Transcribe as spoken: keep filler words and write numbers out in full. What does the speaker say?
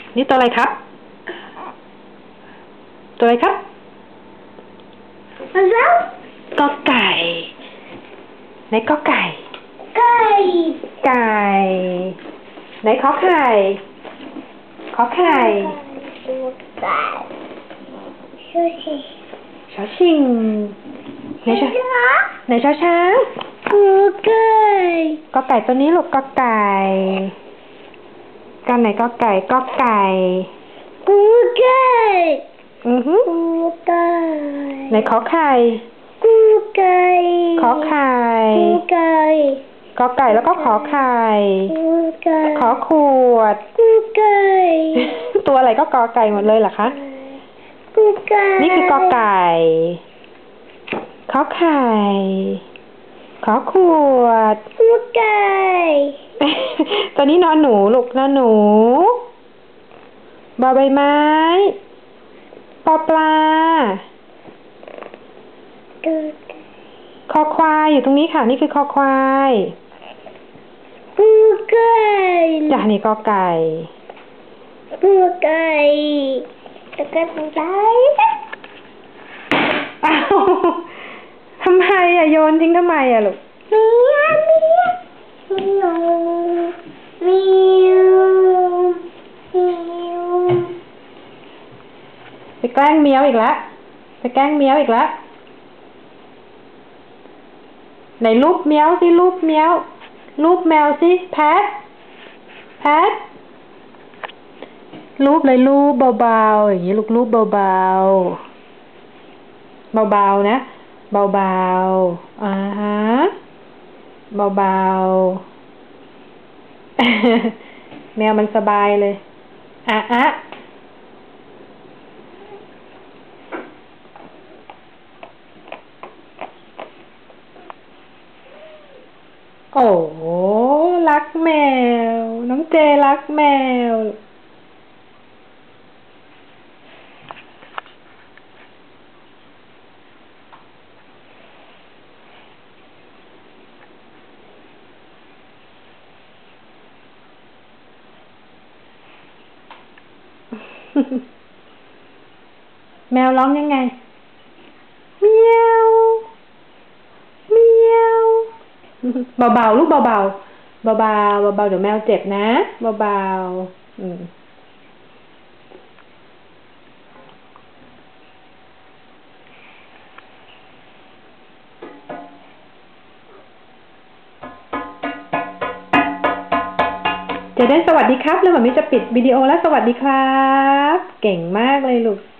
นี่ตัวอะไรครับ ตัวอะไรครับแล้วกอไก่ไหนกอไก่ไก่ไก่ไหนขอไข่ขอไข่ตัวไก่ช่วยสิชอชิงไหนชอไหนชอช้างตัวไก่กอไก่ตัวนี้ลูกกอไก่กันไหนกอไก่กอไก่ตัวไก่อือฮึตัวไก่ไหนขอไข่ตัวไก่ขอไข่ตัวไก่กอไก่แล้วก็ขอไข่ตัวไก่ขอขวดตัวไก่ตัวอะไรก็กอไก่หมดเลยเหรอคะตัวไก่นี่คือกอไก่ขอไข่ขอขวดตัวไก่ตัวนี้นอนหนูลูกนอนหนูบอใบไม้ปอปลาคอควายอยู่ตรงนี้ค่ะนี่คือคอควายตัวไก่จ้ะนี่กอไก่ตัวไก่ตัวไก่ตัวไก่อ้าวทำไมอ่ะโยนทิ้งทำไมอ่ะลูกเมียเมียเมียวเมียวเมียวไปแกล้งเมียวอีกแล้วไปแกล้งเมียวอีกแล้วไหนรูปเมียวสิรูปเมียวรูปแมวสิแพทแพทรูปเลยรูปเบาๆอย่างนี้ลูกรูปเบาๆเบาๆนะเบาๆอ่าฮะเบาๆ แมวมันสบายเลยอ่ะอ่ะโอ้รักแมวน้องเจรักแมวแมวร้องยังไงเมียวเมียวเบาๆลูกเบาๆเบาๆเบาๆเดี๋ยวแมวเจ็บนะเบาๆอืมเจเดนสวัสดีครับแล้วแบบนี้จะปิดวิดีโอแล้วสวัสดีครับเก่งมากเลยลูก